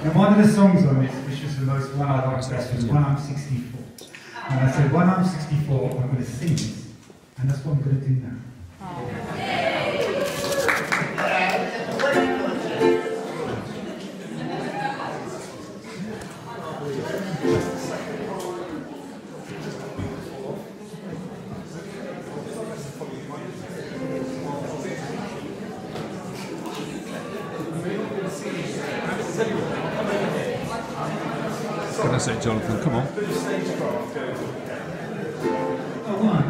And one of the songs on this, which was the most one I liked best, was When I'm 64. And I said, when I'm 64, I'm going to sing this. And that's what I'm going to do now. That's it, Jonathan, come on. Oh, one.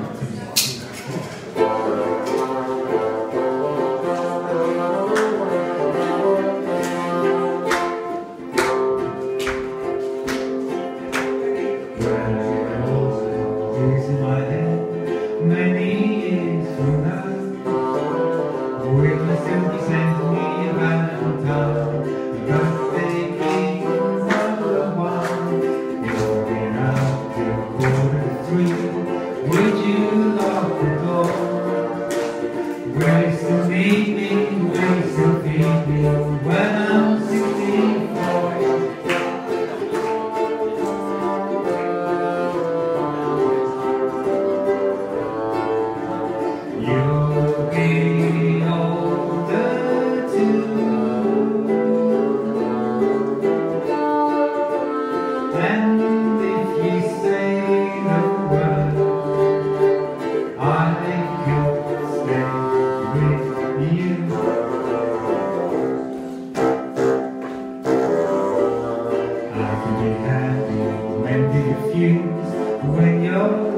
When you're